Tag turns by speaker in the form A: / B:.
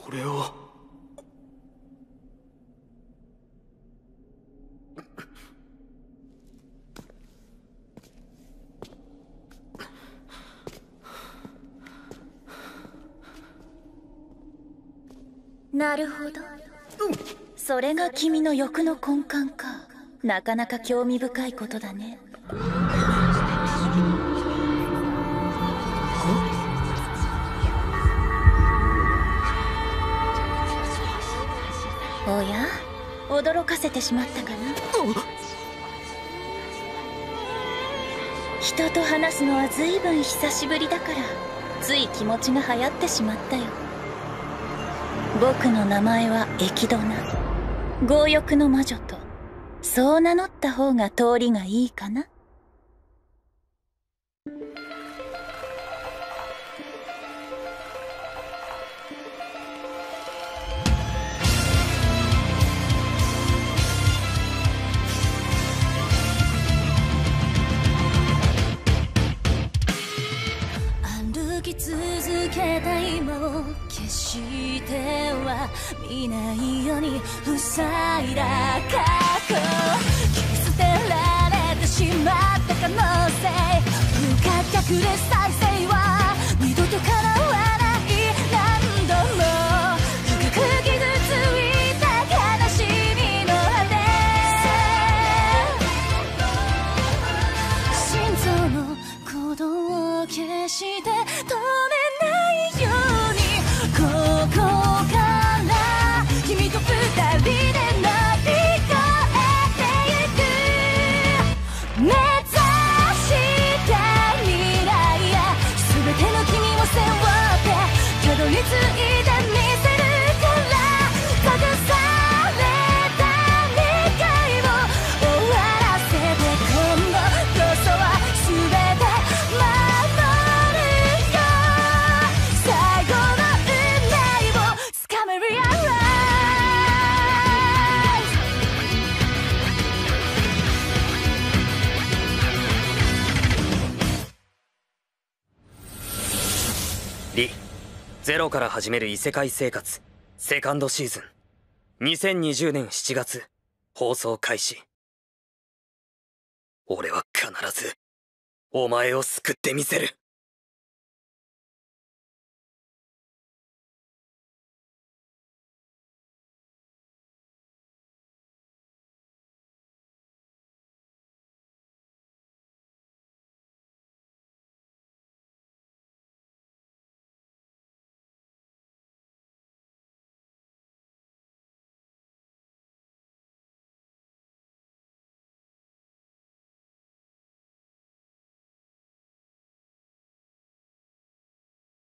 A: 俺を。
B: なるほど、それが君の欲の根幹か。なかなか興味深いことだね。おや、驚かせてしまったかな。人と話すのは随分久しぶりだから、つい気持ちが流行ってしまったよ。僕の名前はエキドナ、強欲の魔女と、そう名乗った方が通りがいいかな。
C: 歩き続けた今を決しては見ないように塞いだ過去、切り捨てられてしまった可能性、不可逆で再生は二度と叶わない。何度も深く傷ついた悲しみの果て、心臓の鼓動を消して止めないように、ここから君と二人で乗り越えてゆく。目指した未来や全ての君を背負ってたどり着いてみせるから、隠された願いを終わらせて、今度こそは全て守るよ。最後の運命をつかめるやろ。
A: リ、ゼロから始める異世界生活セカンドシーズン、2020年7月放送開始。俺は必ずお前を救ってみせる。